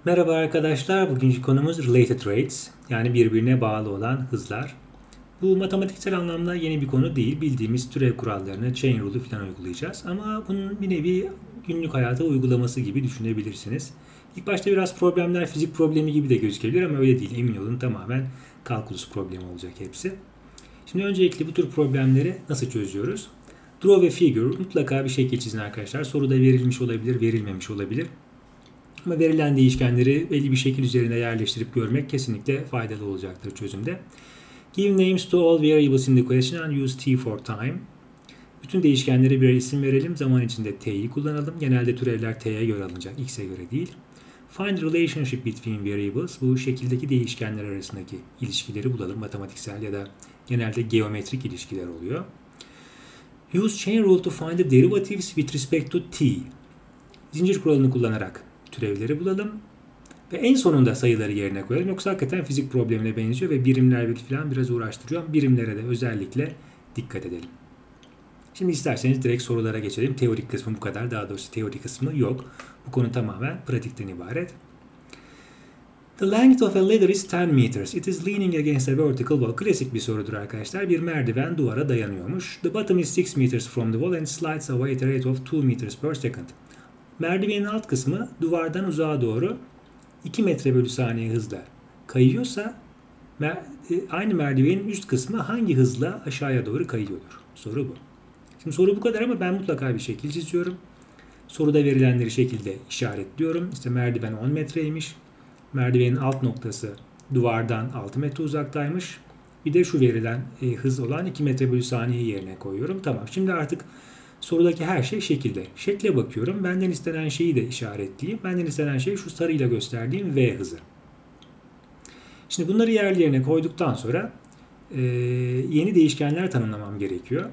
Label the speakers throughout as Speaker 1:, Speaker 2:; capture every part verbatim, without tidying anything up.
Speaker 1: Merhaba arkadaşlar, bugünkü konumuz related rates, yani birbirine bağlı olan hızlar. Bu matematiksel anlamda yeni bir konu değil, bildiğimiz türev kurallarını, chain rule'u falan uygulayacağız. Ama bunun bir nevi günlük hayata uygulaması gibi düşünebilirsiniz. İlk başta biraz problemler fizik problemi gibi de gözükebilir ama öyle değil, emin olun, tamamen kalkulus problemi olacak hepsi. Şimdi öncelikle bu tür problemleri nasıl çözüyoruz? Draw a figure, mutlaka bir şekil çizin arkadaşlar. Soruda verilmiş olabilir, verilmemiş olabilir. Ama verilen değişkenleri belli bir şekil üzerinde yerleştirip görmek kesinlikle faydalı olacaktır çözümde. Give names to all variables in the question and use t for time. Bütün değişkenlere birer isim verelim. Zaman içinde t'yi kullanalım. Genelde türevler t'ye göre alınacak, x'e göre değil. Find relationship between variables. Bu şekildeki değişkenler arasındaki ilişkileri bulalım. Matematiksel ya da genelde geometrik ilişkiler oluyor. Use chain rule to find the derivatives with respect to t. Zincir kuralını kullanarak türevleri bulalım ve en sonunda sayıları yerine koyalım. Yoksa hakikaten fizik problemine benziyor ve birimler falan biraz uğraştırıyor. Birimlere de özellikle dikkat edelim. Şimdi isterseniz direkt sorulara geçelim. Teorik kısmı bu kadar. Daha doğrusu teorik kısmı yok. Bu konu tamamen pratikten ibaret. The length of a ladder is ten meters. It is leaning against a vertical wall. Klasik bir sorudur arkadaşlar. Bir merdiven duvara dayanıyormuş. The bottom is six meters from the wall and slides away at a rate of two meters per second. Merdivenin alt kısmı duvardan uzağa doğru iki metre bölü saniye hızla kayıyorsa aynı merdivenin üst kısmı hangi hızla aşağıya doğru kayıyordur? Soru bu. Şimdi soru bu kadar ama ben mutlaka bir şekil çiziyorum. Soruda verilenleri şekilde işaretliyorum. İşte merdiven on metreymiş. Merdivenin alt noktası duvardan altı metre uzaktaymış. Bir de şu verilen e, hız olan iki metre bölü saniye yerine koyuyorum. Tamam. Şimdi artık sorudaki her şey şekilde. Şekle bakıyorum. Benden istenen şeyi de işaretleyeyim. Benden istenen şey şu sarıyla gösterdiğim v hızı. Şimdi bunları yerlerine koyduktan sonra e, yeni değişkenler tanımlamam gerekiyor.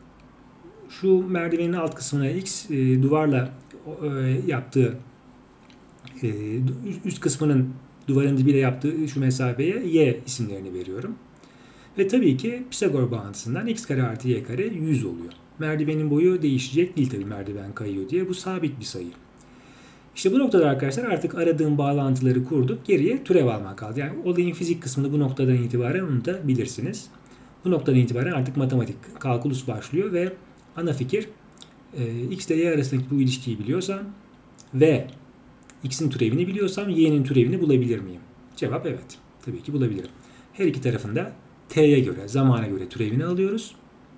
Speaker 1: Şu merdivenin alt kısmına x, e, duvarla e, yaptığı e, üst kısmının duvarın dibiyle yaptığı şu mesafeye y isimlerini veriyorum. Ve tabii ki Pisagor bağıntısından x kare artı y kare yüz oluyor. Merdivenin boyu değişecek değil tabii merdiven kayıyor diye. Bu sabit bir sayı. İşte bu noktada arkadaşlar artık aradığım bağlantıları kurduk. Geriye türev almak kaldı. Yani olayın fizik kısmını bu noktadan itibaren unutabilirsiniz. Bu noktadan itibaren artık matematik, kalkulus başlıyor ve ana fikir e, x ile y arasındaki bu ilişkiyi biliyorsam ve x'in türevini biliyorsam y'nin türevini bulabilir miyim? Cevap evet. Tabii ki bulabilirim. Her iki tarafında t'ye göre, zamana göre türevini alıyoruz.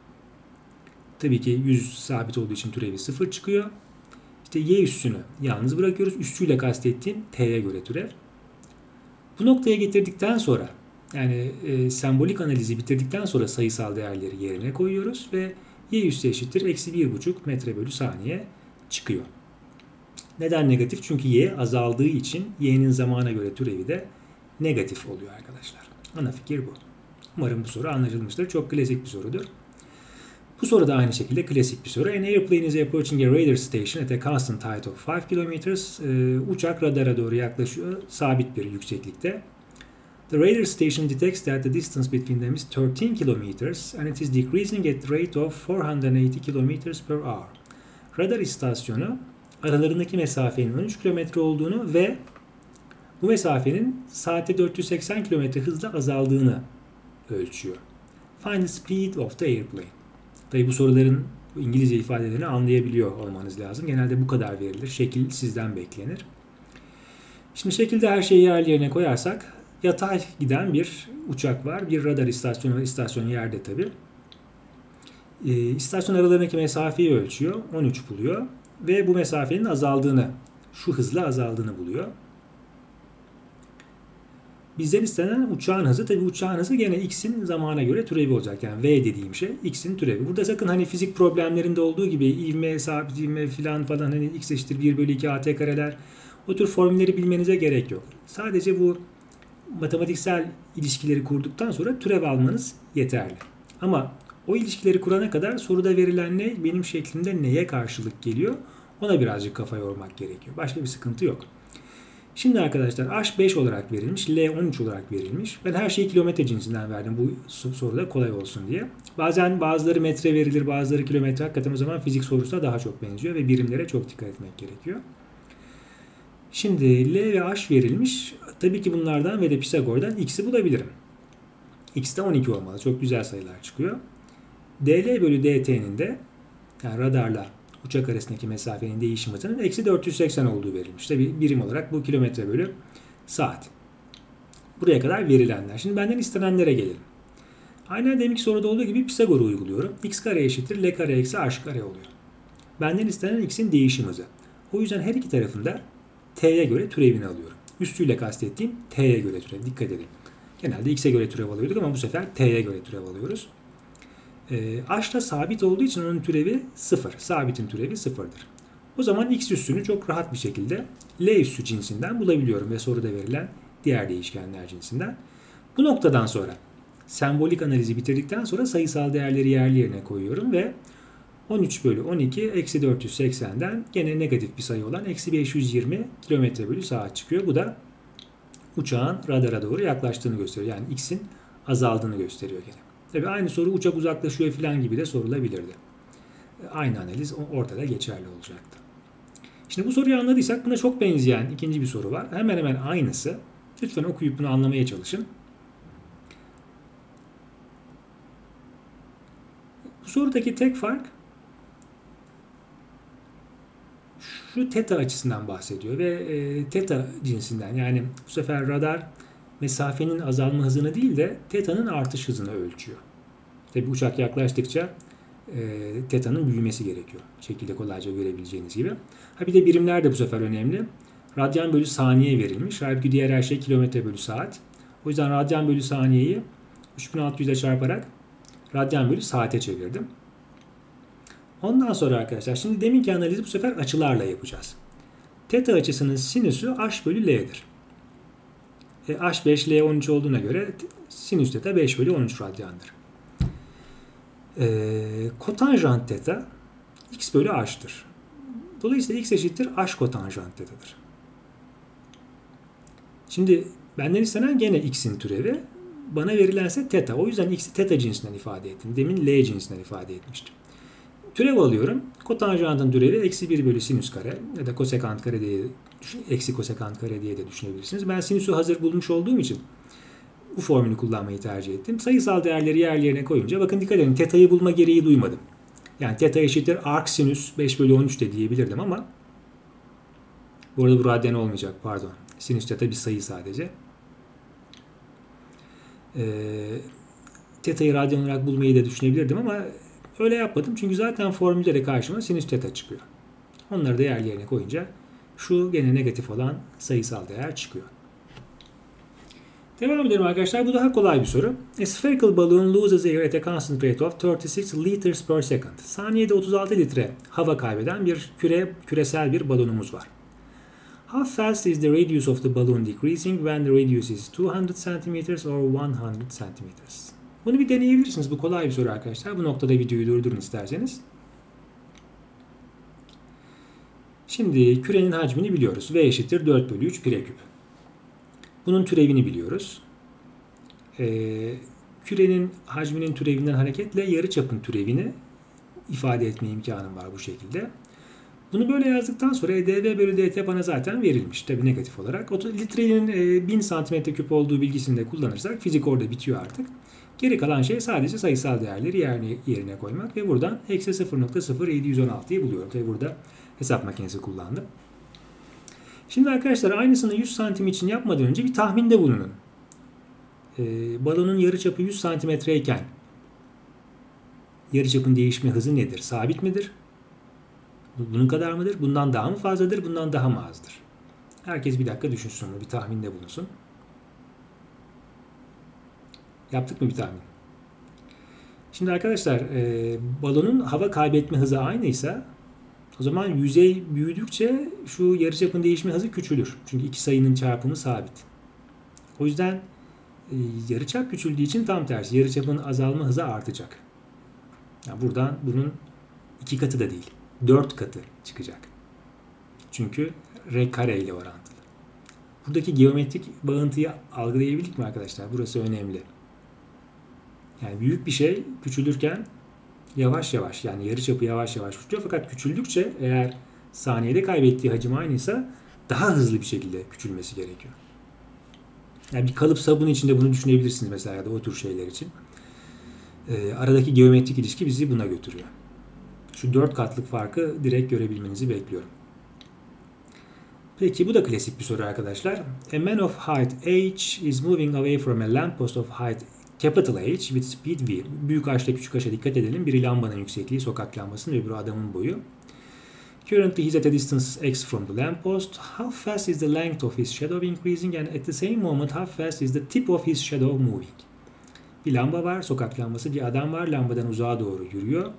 Speaker 1: Tabii ki yüz sabit olduğu için türevi sıfır çıkıyor. İşte y üssünü yalnız bırakıyoruz. Üssüyle kastettiğim t'ye göre türev. Bu noktaya getirdikten sonra yani e, sembolik analizi bitirdikten sonra sayısal değerleri yerine koyuyoruz ve y üssü eşittir eksi bir buçuk metre bölü saniye çıkıyor. Neden negatif? Çünkü y azaldığı için y'nin zamana göre türevi de negatif oluyor arkadaşlar. Ana fikir bu. Umarım bu soru anlaşılmıştır. Çok klasik bir sorudur. Bu soru da aynı şekilde klasik bir soru. An airplane is approaching a radar station at a constant height of five kilometers. Ee, uçak radara doğru yaklaşıyor sabit bir yükseklikte. The radar station detects that the distance between them is thirteen kilometers and it is decreasing at the rate of four hundred eighty kilometers per hour. Radar istasyonu aralarındaki mesafenin on üç kilometre olduğunu ve bu mesafenin saatte dört yüz seksen kilometre hızla azaldığını ölçüyor. Find the speed of the airplane. Tabi bu soruların İngilizce ifadelerini anlayabiliyor olmanız lazım. Genelde bu kadar verilir. Şekil sizden beklenir. Şimdi şekilde her şeyi yerlerine koyarsak yatay giden bir uçak var. Bir radar istasyonu var. İstasyon yerde tabi. E, istasyon aralarındaki mesafeyi ölçüyor. on üç buluyor. Ve bu mesafenin azaldığını, şu hızla azaldığını buluyor. Bizden istenen uçağın hızı. Tabi uçağın hızı gene x'in zamana göre türevi olacak. Yani v dediğim şey x'in türevi. Burada sakın hani fizik problemlerinde olduğu gibi ivme, sabit ivme falan falan hani x eşittir bir bölü iki at kareler o tür formülleri bilmenize gerek yok. Sadece bu matematiksel ilişkileri kurduktan sonra türev almanız yeterli. Ama o ilişkileri kurana kadar soruda verilen ne benim şeklimde neye karşılık geliyor ona birazcık kafa yormak gerekiyor. Başka bir sıkıntı yok. Şimdi arkadaşlar h beş olarak verilmiş, l on üç olarak verilmiş. Ben her şeyi kilometre cinsinden verdim bu soruda kolay olsun diye. Bazen bazıları metre verilir, bazıları kilometre. Hakikaten o zaman fizik sorusuna daha çok benziyor ve birimlere çok dikkat etmek gerekiyor. Şimdi L ve H verilmiş. Tabii ki bunlardan ve de Pisagor'dan x'i bulabilirim. X de on iki olmalı. Çok güzel sayılar çıkıyor. dl bölü dt'nin de yani radarla uçak arasındaki mesafenin değişim hızının eksi dört yüz seksen olduğu verilmiş. Tabii birim olarak bu kilometre bölü saat. Buraya kadar verilenler. Şimdi benden istenenlere gelelim. Aynen deminki soruda olduğu gibi Pisagor'u uyguluyorum. X kare eşittir L kare eksi H kare oluyor. Benden istenen x'in değişim hızı. O yüzden her iki tarafında t'ye göre türevini alıyorum. Üstüyle kastettiğim t'ye göre türev. Dikkat edin. Genelde x'e göre türev alıyorduk ama bu sefer t'ye göre türev alıyoruz. E, H da sabit olduğu için onun türevi sıfır. Sabitin türevi sıfırdır. O zaman x üssünü çok rahat bir şekilde L üssü cinsinden bulabiliyorum ve soruda verilen diğer değişkenler cinsinden. Bu noktadan sonra sembolik analizi bitirdikten sonra sayısal değerleri yerli yerine koyuyorum ve on üç bölü on iki eksi dört yüz seksenden gene negatif bir sayı olan eksi beş yüz yirmi kilometre bölü saat çıkıyor. Bu da uçağın radara doğru yaklaştığını gösteriyor. Yani x'in azaldığını gösteriyor gene. Tabii aynı soru uçak uzaklaşıyor falan gibi de sorulabilirdi. Aynı analiz ortada geçerli olacaktı. Şimdi bu soruyu anladıysak buna çok benzeyen ikinci bir soru var. Hemen hemen aynısı. Lütfen okuyup bunu anlamaya çalışın. Bu sorudaki tek fark şu teta açısından bahsediyor ve e, teta cinsinden, yani bu sefer radar mesafenin azalma hızını değil de teta'nın artış hızını ölçüyor. Tabi uçak yaklaştıkça e, teta'nın büyümesi gerekiyor. Şekilde kolayca görebileceğiniz gibi. Ha bir de birimler de bu sefer önemli. Radyan bölü saniye verilmiş. Halbuki diğer her şey kilometre bölü saat. O yüzden radyan bölü saniyeyi üç bin altı yüze çarparak radyan bölü saate çevirdim. Ondan sonra arkadaşlar şimdi deminki analizi bu sefer açılarla yapacağız. Teta açısının sinüsü h bölü l'dir. E, h beş, l on üç olduğuna göre sinüs teta beş bölü on üç radyandır. E, kotanjant teta x bölü h'tır. Dolayısıyla x eşittir h kotanjant tetadır. Şimdi benden istenen gene x'in türevi. Bana verilense teta. O yüzden x'i teta cinsinden ifade ettim. Demin l cinsinden ifade etmiştim. Türev alıyorum. Kotanjantın türevi eksi bir bölü sinüs kare ya da kosekant kare diye eksi kosekant kare diye de düşünebilirsiniz. Ben sinüsü hazır bulmuş olduğum için bu formülü kullanmayı tercih ettim. Sayısal değerleri yerlerine koyunca bakın dikkat edin, teta'yı bulma gereği duymadım. Yani teta eşittir arc sinüs beş bölü on üç de diyebilirdim ama bu arada bu radyan olmayacak, pardon. Sinüs teta bir sayı sadece. Ee, teta'yı radyan olarak bulmayı da düşünebilirdim ama öyle yapmadım çünkü zaten formülde de karşıma sinüs teta çıkıyor. Onları da yerlerine koyunca şu gene negatif olan sayısal değer çıkıyor. Devam edelim arkadaşlar. Bu daha kolay bir soru. A spherical balloon loses air at a constant rate of otuz altı liters per second. Saniyede otuz altı litre hava kaybeden bir küre, küresel bir balonumuz var. How fast is the radius of the balloon decreasing when the radius is two hundred centimeters or one hundred centimeters? Bunu bir deneyebilirsiniz. Bu kolay bir soru arkadaşlar. Bu noktada videoyu durdurun isterseniz. Şimdi kürenin hacmini biliyoruz. V eşittir dört bölü üç pi r küp. Bunun türevini biliyoruz. Ee, kürenin hacminin türevinden hareketle yarıçapın türevini ifade etme imkanım var bu şekilde. Bunu böyle yazdıktan sonra dv bölü dt bana zaten verilmiş. Tabi negatif olarak. Litrenin e, bin santimetre küp olduğu bilgisini de kullanırsak fizik orada bitiyor artık. Geri kalan şey sadece sayısal değerleri yerine, yerine koymak ve buradan eksi sıfır nokta sıfır yedi yüz on altıyı buluyorum. Tabi burada hesap makinesi kullandım. Şimdi arkadaşlar aynısını yüz santim için yapmadan önce bir tahminde bulunun. Ee, balonun yarıçapı yüz santimetreyken yarıçapın değişme hızı nedir? Sabit midir? Bunun kadar mıdır? Bundan daha mı fazladır? Bundan daha mı azdır? Herkes bir dakika düşünsün. Bir tahminde bulunsun. Yaptık mı bir tahmin? Şimdi arkadaşlar e, balonun hava kaybetme hızı aynıysa o zaman yüzey büyüdükçe şu yarıçapın değişme hızı küçülür. Çünkü iki sayının çarpımı sabit. O yüzden e, yarıçap küçüldüğü için tam tersi. Yarıçapın azalma hızı artacak. Yani buradan bunun iki katı da değil. Dört katı çıkacak. Çünkü r kare ile orantılı. Buradaki geometrik bağıntıyı algılayabildik mi arkadaşlar? Burası önemli. Yani büyük bir şey küçülürken yavaş yavaş, yani yarıçapı yavaş yavaş küçülüyor. Fakat küçüldükçe eğer saniyede kaybettiği hacim aynıysa daha hızlı bir şekilde küçülmesi gerekiyor. Yani bir kalıp sabun içinde bunu düşünebilirsiniz mesela ya da o tür şeyler için. E, aradaki geometrik ilişki bizi buna götürüyor. Şu dört katlık farkı direkt görebilmenizi bekliyorum. Peki bu da klasik bir soru arkadaşlar. A man of height h is moving away from a lamppost of height capital H with speed v. Büyük H ile küçük H'a dikkat edelim. Biri lambanın yüksekliği, sokak lambasının, öbürü adamın boyu. Currently he is at a distance x from the lamppost. How fast is the length of his shadow increasing and at the same moment how fast is the tip of his shadow moving? Bir lamba var, sokak lambası, bir adam var, lambadan uzağa doğru yürüyor.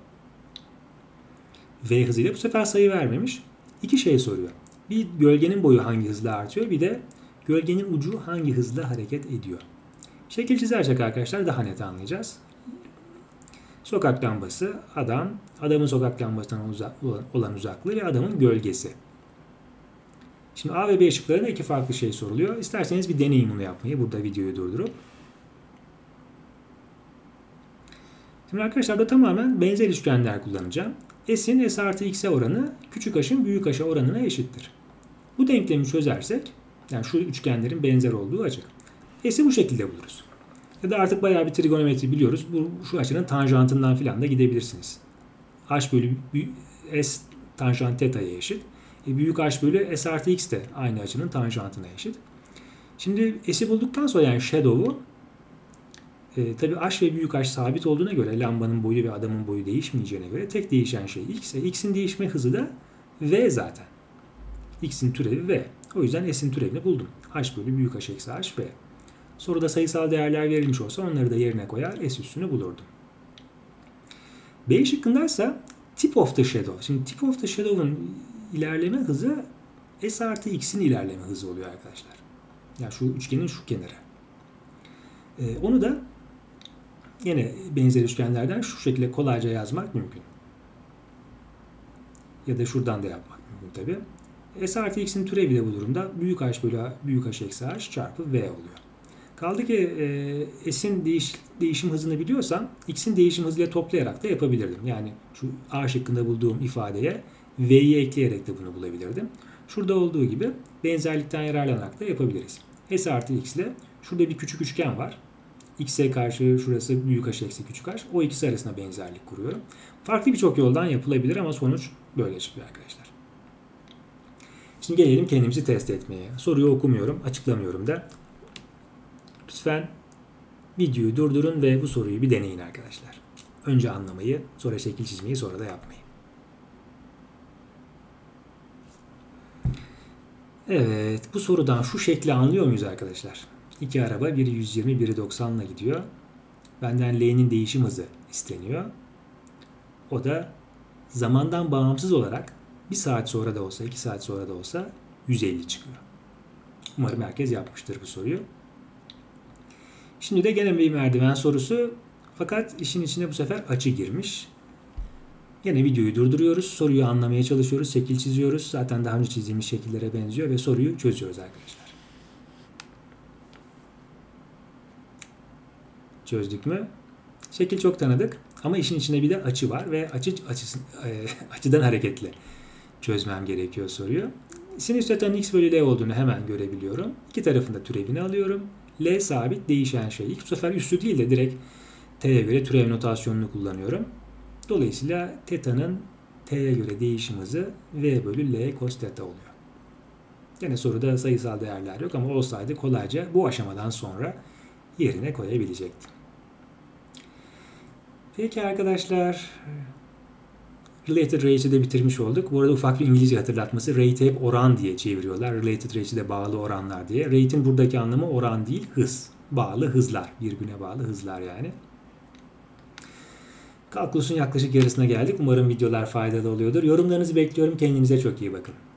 Speaker 1: V hızıyla, bu sefer sayı vermemiş. İki şey soruyor. Bir, gölgenin boyu hangi hızla artıyor, bir de gölgenin ucu hangi hızla hareket ediyor. Şekil çizersek arkadaşlar daha net anlayacağız. Sokak lambası, adam, adamın sokak lambasından uzak, olan uzaklığı ve adamın gölgesi. Şimdi A ve B şıklarında iki farklı şey soruluyor. İsterseniz bir deneyin bunu yapmayı. Burada videoyu durdurup. Şimdi arkadaşlar da tamamen benzer üçgenler kullanacağım. S'in S artı X'e oranı küçük H'ın büyük H'a oranına eşittir. Bu denklemi çözersek, yani şu üçgenlerin benzer olduğu açık. S'i bu şekilde buluruz. Ya da artık bayağı bir trigonometri biliyoruz. Bu şu açının tanjantından filan da gidebilirsiniz. H bölü S tanjant teta'ya eşit. E, büyük H bölü S artı X de aynı açının tanjantına eşit. Şimdi S'i bulduktan sonra yani shadow'u e, tabi H ve büyük H sabit olduğuna göre, lambanın boyu ve adamın boyu değişmeyeceğine göre tek değişen şey X. E, X'in değişme hızı da V zaten. X'in türevi V. O yüzden S'in türevini buldum. H bölü büyük H eksi H V. Soruda sayısal değerler verilmiş olsa onları da yerine koyar, S üstünü bulurdum. B şıkkındaysa tip of the shadow. Şimdi tip of the shadow'un ilerleme hızı S artı X'in ilerleme hızı oluyor arkadaşlar. Yani şu üçgenin şu kenarı. Ee, onu da yine benzer üçgenlerden şu şekilde kolayca yazmak mümkün. Ya da şuradan da yapmak mümkün tabi. S artı X'in türevi de bu durumda büyük H bölü büyük H eksi H çarpı V oluyor. Kaldı ki e, S'in değiş, değişim hızını biliyorsam X'in değişim hızıyla toplayarak da yapabilirdim. Yani şu A şıkkında bulduğum ifadeye V'yi ekleyerek de bunu bulabilirdim. Şurada olduğu gibi benzerlikten yararlanarak da yapabiliriz. S artı X ile şurada bir küçük üçgen var. X'e karşı şurası büyük H eksi küçük H. O ikisi arasında benzerlik kuruyorum. Farklı birçok yoldan yapılabilir ama sonuç böyle çıkıyor arkadaşlar. Şimdi gelelim kendimizi test etmeye. Soruyu okumuyorum, açıklamıyorum da. Lütfen videoyu durdurun ve bu soruyu bir deneyin arkadaşlar. Önce anlamayı, sonra şekil çizmeyi, sonra da yapmayı. Evet, bu sorudan şu şekli anlıyor muyuz arkadaşlar? İki araba, biri yüz yirmi, biri doksan ile gidiyor. Benden L'nin değişim hızı isteniyor. O da zamandan bağımsız olarak bir saat sonra da olsa, iki saat sonra da olsa yüz elli çıkıyor. Umarım herkes yapmıştır bu soruyu. Şimdi de gene bir merdiven sorusu. Fakat işin içine bu sefer açı girmiş. Yine videoyu durduruyoruz. Soruyu anlamaya çalışıyoruz. Şekil çiziyoruz. Zaten daha önce çizdiğimiz şekillere benziyor ve soruyu çözüyoruz arkadaşlar. Çözdük mü? Şekil çok tanıdık ama işin içinde bir de açı var ve açı açısı, e, açıdan hareketle çözmem gerekiyor soruyu. Sinüs tetanın x bölü l olduğunu hemen görebiliyorum. İki tarafında türevini alıyorum. L sabit, değişen şey. Bu sefer üstü değil de direkt t'ye göre türev notasyonunu kullanıyorum. Dolayısıyla teta'nın t'ye göre değişim hızı v bölü l cos teta oluyor. Yine soruda sayısal değerler yok ama olsaydı kolayca bu aşamadan sonra yerine koyabilecektim. Peki arkadaşlar, Related Rate'i de bitirmiş olduk. Bu arada ufak bir İngilizce hatırlatması. Rate hep oran diye çeviriyorlar. Related Rate'i de bağlı oranlar diye. Rate'in buradaki anlamı oran değil, hız. Bağlı hızlar. Birbirine bağlı hızlar yani. Kalkulus'un yaklaşık yarısına geldik. Umarım videolar faydalı oluyordur. Yorumlarınızı bekliyorum. Kendinize çok iyi bakın.